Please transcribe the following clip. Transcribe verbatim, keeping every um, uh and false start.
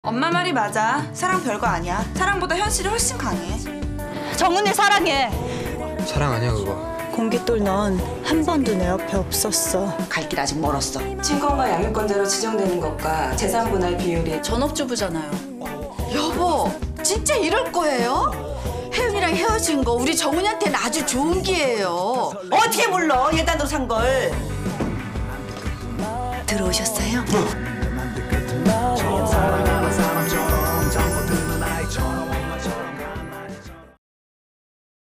엄마 말이 맞아. 사랑 별거 아니야. 사랑보다 현실이 훨씬 강해. 정은이 사랑해. 사랑 아니야 그거. 공깃돌 넌 한 번도 내 옆에 없었어. 갈 길 아직 멀었어. 친권과 양육권자로 지정되는 것과 재산 분할 비율이 전업주부잖아요. 여보, 진짜 이럴 거예요? 혜윤이랑 헤어진 거 우리 정은이한테는 아주 좋은 기회예요. 어떻게 몰라? 예단으로 산 걸. 들어오셨어요?